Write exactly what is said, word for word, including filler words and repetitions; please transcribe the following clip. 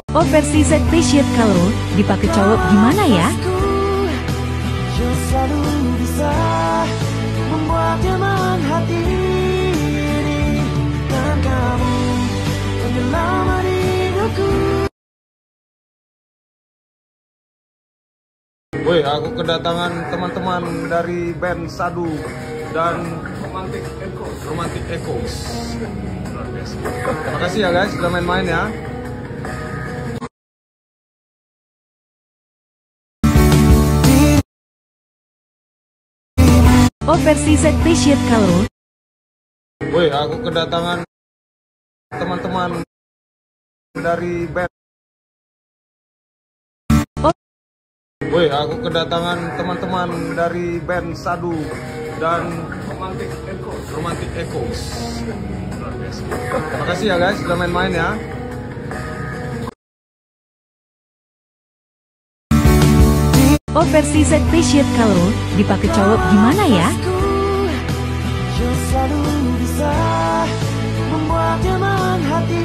Oh, versi set t-shirt kalau dipakai cowok gimana ya? Yang selalu bisa membuat nyaman hati ini, dan kamu menyelamat hidupku. Woi, aku kedatangan teman-teman dari band Sadu dan Romantic Echoes. Romantic Echoes. Terima kasih ya guys sudah main-main ya. Oh, versi set t-shirt kalau. Woi, aku kedatangan teman-teman dari band. Oh. Woi, aku kedatangan teman-teman dari band Sadu dan Romantic Echoes. Romantic Echoes. Terima kasih ya guys sudah main-main ya. Oh, versi set t-shirt kalau dipakai cowok gimana ya? Yang selalu bisa membuat nyaman hati